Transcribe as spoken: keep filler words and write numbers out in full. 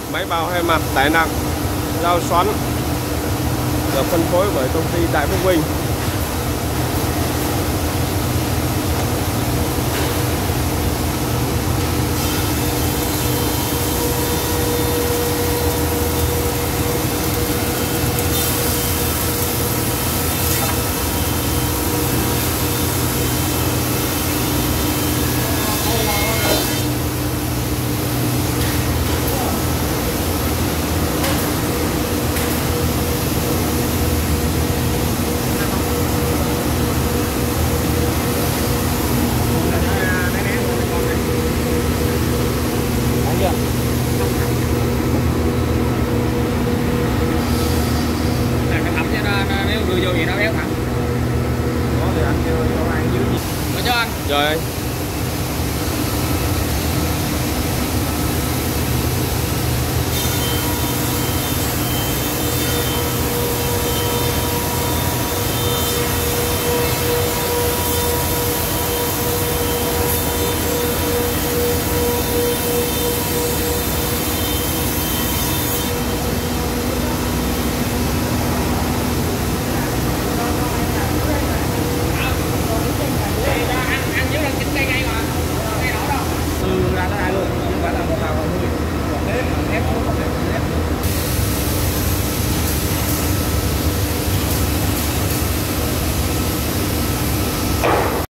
Máy bào hai mặt tải nặng, dao xoắn được phân phối bởi công ty Đại Phúc Vinh.